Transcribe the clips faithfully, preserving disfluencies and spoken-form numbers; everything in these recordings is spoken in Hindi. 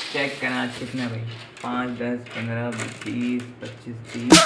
चेक करना आज कितने भाई, पाँच दस पंद्रह बीस पच्चीस तीस।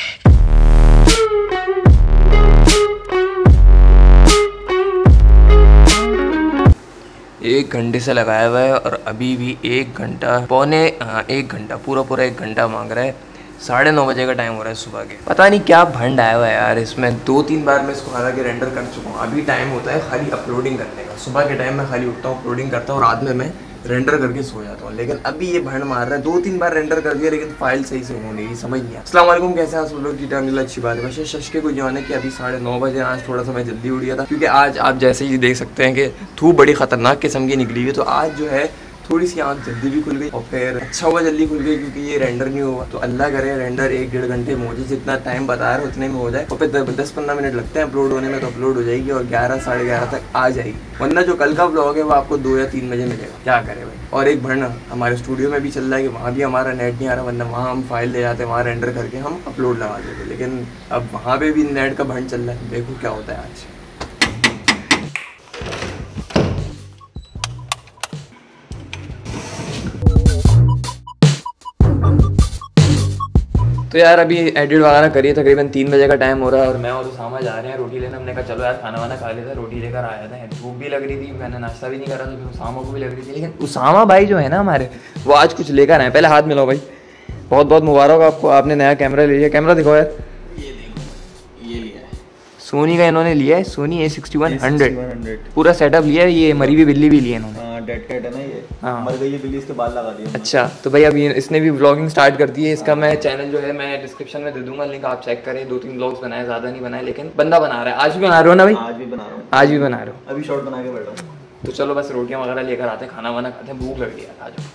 एक घंटे से लगाया हुआ है और अभी भी एक घंटा पौने हाँ एक घंटा पूरा पूरा एक घंटा मांग रहा है। साढ़े नौ बजे का टाइम हो रहा है सुबह के। पता नहीं क्या भंड आया हुआ है यार इसमें। दो तीन बार मैं इसको हालांकि रेंडर कर चुका हूँ। अभी टाइम होता है खाली अपलोडिंग करने का। सुबह के टाइम में खाली उठता हूँ, अपलोडिंग करता हूँ, रात में मैं रेंडर करके सो जाता हूँ। लेकिन अभी ये भंड मार रहा है। दो तीन बार रेंडर कर दिया लेकिन फाइल सही से होने की समझ नहीं। अस्सलाम वालेकुम, कैसे हैं आप लोग? ठीक ठाक, अच्छी बात है। वैसे शश के को जो है कि अभी साढ़े नौ बजे आज थोड़ा सा मैं जल्दी उठ गया था क्योंकि आज आप जैसे ही देख सकते हैं कि धूप बड़ी खतरनाक किस्म की निकली हुई। तो आज जो है थोड़ी सी आँख जल्दी भी खुल गई और फिर अच्छा हुआ जल्दी खुल गई क्योंकि ये रेंडर नहीं हुआ। तो अल्लाह करे रेंडर एक डेढ़ घंटे में हो जाए, जितना टाइम बता रहा है उतने में हो जाए। और फिर दस पंद्रह मिनट लगते हैं अपलोड होने में, तो अपलोड हो जाएगी और ग्यारह साढ़े ग्यारह तक आ जाएगी। वरना जो कल का ब्लॉग है वो आपको दो या तीन बजे मिलेगा। क्या करें भाई। और एक भरना हमारे स्टूडियो में भी चल रहा है कि वहाँ भी हमारा नेट नहीं आ रहा, वरना वहाँ हम फाइल ले जाते हैं, वहाँ रेंडर करके हम अपलोड लगा देते। लेकिन अब वहाँ पे भी नेट का भंड चल रहा है। देखो क्या होता है आज। तो यार अभी एडिट वगैरह करिए, तकरीबन तीन बजे का टाइम हो रहा है और मैं और उसामा जा रहे हैं रोटी लेने। हमने कहा चलो यार खाना वाना खा लेते हैं, रोटी लेकर आया था। भूख भी लग रही थी, मैंने नाश्ता भी नहीं करा था, उसामा को भी लग रही थी। लेकिन उसामा भाई जो है ना हमारे, वो आज कुछ लेकर आए। पहले हाथ मिलाओ भाई, बहुत बहुत मुबारक आपको, आपने नया कैमरा ले लिया। कैमरा दिखाओ यार, ये देखो ये लिया है सोनी का। इन्होंने लिया है Sony A sixty one hundred, पूरा सेटअप लिया है। ये मरी हुई बिल्ली भी ली है इन्होंने। डेड कैट है ना ये, हाँ मर गई है बिल्ली, इसके बाल लगा दिए। अच्छा तो भाई अब इसने भी व्लॉगिंग स्टार्ट कर दी है। इसका मैं चैनल जो है मैं डिस्क्रिप्शन में दे दूंगा लिंक, आप चेक करें। दो तीन व्लॉग्स बनाए, ज्यादा नहीं बनाए, लेकिन बंदा बना रहा है। आज भी बना रहे हो ना भाई? आज भी बना रहा हूँ। आज भी बना रहे हो? अभी शॉर्ट बना के बैठा हूँ। तो चलो बस रोटियां वगैरह लेकर आते हैं, खाना वाना खाते हैं, भूख लग रही है। आ जाओ।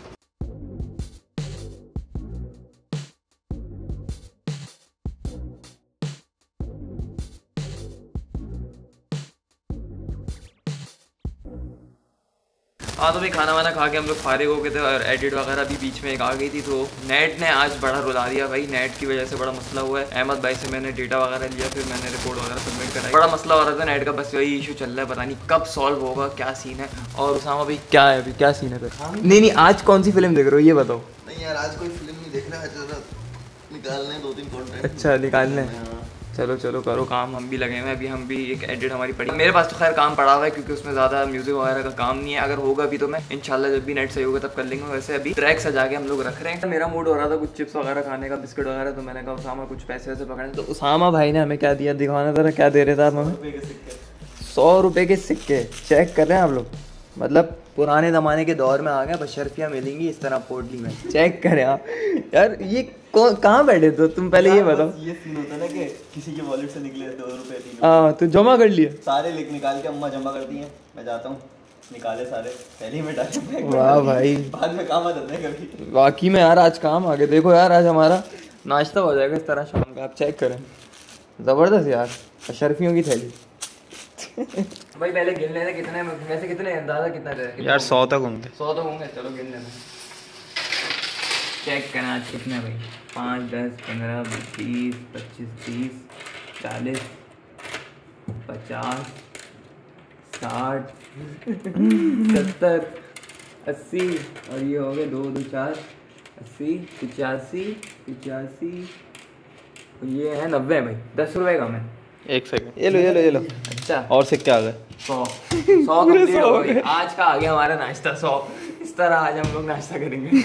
हाँ तो भाई खाना वाना खा के हम लोग फारिग हो गए थे और एडिट वगैरह भी बीच में एक आ गई थी। तो नेट ने आज बड़ा रुला दिया भाई। नेट की वजह से बड़ा मसला हुआ है। अहमद भाई से मैंने डेटा वगैरह लिया, फिर मैंने रिपोर्ट वगैरह सबमिट कराई। बड़ा मसला हो रहा था नेट का, बस वही इशू चल रहा है। पता नहीं कब सॉल्व होगा, क्या सीन है। और उसामा भाई क्या है अभी, क्या सीन है फिर? नहीं नहीं आज कौन सी फिल्म देख रहे हो ये बताओ। नहीं यार आज कोई फिल्म नहीं देख रहा है, निकालने दो तीन कंटेंट। अच्छा निकालने, चलो चलो करो काम। हम भी लगे हुए हैं अभी, हम भी एक एडिट हमारी पड़ी। मेरे पास तो खैर काम पड़ा हुआ है क्योंकि उसमें ज़्यादा म्यूजिक वगैरह का काम नहीं है। अगर होगा भी तो मैं इंशाल्लाह जब भी नेट सही होगा तब कर लेंगे। वैसे अभी ट्रैक सजा के हम लोग रख रहे हैं। मेरा मूड हो रहा था कुछ चिप्स वगैरह खाने का, बिस्किट वगैरह, तो मैंने कहा उसामा कुछ पैसे वैसे पकड़े। तो उसामा भाई ने हमें क्या दिया, दिखाना जरा क्या दे रहे थे आप हमें? सौ रुपये के सिक्के। चेक कर रहे हैं आप लोग, मतलब पुराने ज़माने के दौर में आ गए। बशर्फियाँ मिलेंगी इस तरह पोटली में। चेक करें आप यार। ये कहाँ बैठे तो तुम पहले ये बताओ। ये सीन होता है ना कि किसी के वॉलेट से निकले दो रुपए तीन। हाँ तो जमा कर लिए सारे लिख निकाल के अम्मा जमा कर दिए। मैं जाता हूँ, निकाले सारे पहले ही में डाले। वाह भाई, बाद में काम आ जाता है कभी। वाकई में यार आज काम आ गए। देखो यार आज हमारा नाश्ता हो जाएगा इस तरह शाम का। आप चेक करें, ज़बरदस्त यार। बशर्फियों की थैली। भाई पहले गिन लेते कितने, वैसे कितने अंदाजा कितना थे यार? सौ तक होंगे। सौ तक होंगे, चलो गिन लेते। चेक करना आज कितने भाई, पाँच दस पंद्रह बीस पच्चीस तीस चालीस पचास साठ सत्तर अस्सी, और ये हो गए दो दो चार अस्सी पिचासी पिचासी, ये है नब्बे भाई। दस रुपये कम है। एक सेकंड, ये लो ये लो ये लो। अच्छा और सिक्के आ गए सौ। सौ कंप्लीट हो गई। आज का आ गया हमारा नाश्ता सौ। इस तरह आज हम लोग नाश्ता करेंगे।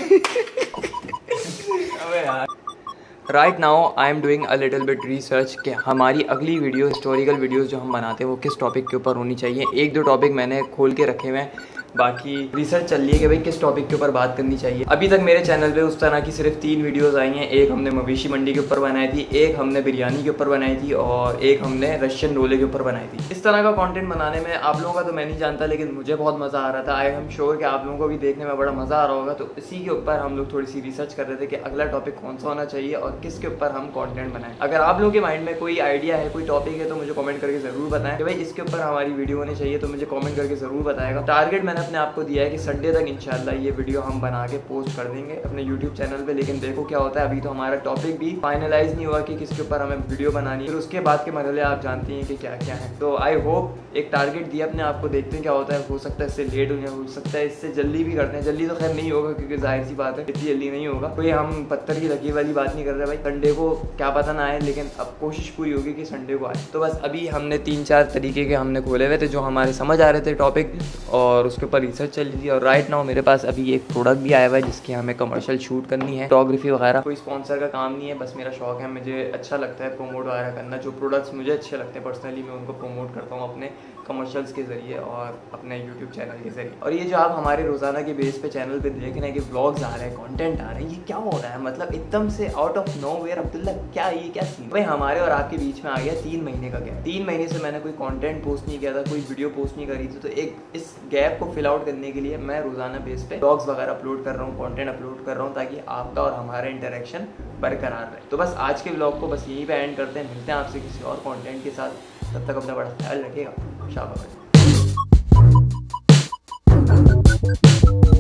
अबे यार right now I am doing a little bit research कि हमारी अगली वीडियो, हिस्टोरिकल वीडियोस जो हम बनाते हैं वो किस टॉपिक के ऊपर होनी चाहिए। एक दो टॉपिक मैंने खोल के रखे हुए हैं, बाकी रिसर्च चल रही है कि भाई किस टॉपिक के ऊपर बात करनी चाहिए। अभी तक मेरे चैनल पे उस तरह की सिर्फ तीन वीडियोस आई हैं। एक हमने मवेशी मंडी के ऊपर बनाई थी, एक हमने बिरयानी के ऊपर बनाई थी, और एक हमने रशियन रोले के ऊपर बनाई थी। इस तरह का कंटेंट बनाने में आप लोगों का तो मैं नहीं जानता, लेकिन मुझे बहुत मज़ा आ रहा था। आई एम श्योर कि आप लोगों को भी देखने में बड़ा मज़ा आ रहा होगा। तो इसी के ऊपर हम लोग थोड़ी सी रिसर्च कर रहे थे कि अगला टॉपिक कौन सा होना चाहिए और किसके ऊपर हम कॉन्टेंट बनाएं। अगर आप लोगों के माइंड में कोई आइडिया है, कोई टॉपिक है, तो मुझे कॉमेंट करके ज़रूर बताएं कि भाई इसके ऊपर हमारी वीडियो होनी चाहिए। तो मुझे कॉमेंट करके ज़रूर बताएगा। टारगेट मैंने अपने आप को दिया है कि संडे तक इंशाल्लाह ये वीडियो हम बना के पोस्ट कर देंगे अपने यूट्यूब चैनल पे। लेकिन देखो क्या होता है, अभी तो हमारा टॉपिक भी फाइनलाइज नहीं हुआ कि किसके ऊपर हमें वीडियो बनानी है, फिर उसके बाद के मरहले आप जानती हैं कि क्या क्या है। तो आई होप एक टारगेट दिया अपने आप को, देखते हैं क्या होता है। हो सकता है इससे लेट हो जाए, हो सकता है इससे जल्दी भी करते हैं। जल्दी तो खैर नहीं होगा क्योंकि जाहिर सी बात है इतनी जल्दी नहीं होगा। कोई हम पत्थर की लकीर वाली बात नहीं कर रहे भाई, संडे को क्या पता ना आए, लेकिन अब कोशिश पूरी होगी कि संडे को आए। तो बस अभी हमने तीन चार तरीके के हमने खोले हुए थे जो हमारे समझ आ रहे थे टॉपिक, और उसके ऊपर रिसर्च चल रही थी। और राइट नाउ मेरे पास अभी एक प्रोडक्ट भी आया हुआ है जिसकी हमें कमर्शियल शूट करनी है, फोटोग्राफी वगैरह। कोई स्पॉन्सर का काम नहीं है, बस मेरा शौक है, मुझे अच्छा लगता है प्रोमोट वगैरह करना। जो प्रोडक्ट्स मुझे अच्छे लगते हैं पर्सनली मैं उनको प्रमोट करता हूँ अपने कमर्शियल्स के ज़रिए और अपने यूट्यूब चैनल के ज़रिए। और ये जो आप हमारे रोज़ाना के बेस पे चैनल पे देख रहे हैं कि व्लॉग्स आ रहे हैं, कंटेंट आ रहे हैं, ये क्या हो रहा है? मतलब एकदम से out of nowhere Abdullah क्या ये क्या सीन भाई हमारे और आपके बीच में आ गया तीन महीने का गैप। तीन महीने से मैंने कोई कंटेंट पोस्ट नहीं किया था, कोई वीडियो पोस्ट नहीं करी थी। तो एक इस गैप को फिल आउट करने के लिए मैं रोज़ाना बेस पे व्लॉग्स वगैरह अपलोड कर रहा हूँ, कंटेंट अपलोड कर रहा हूँ, ताकि आपका और हमारा इंटरेक्शन बरकरार रहे। तो बस आज के व्लॉग को बस यहीं पे एंड करते हैं, मिलते हैं आपसे किसी और कंटेंट के साथ। तब तक अपना बड़ा ख्याल रखिएगा। शाबाश।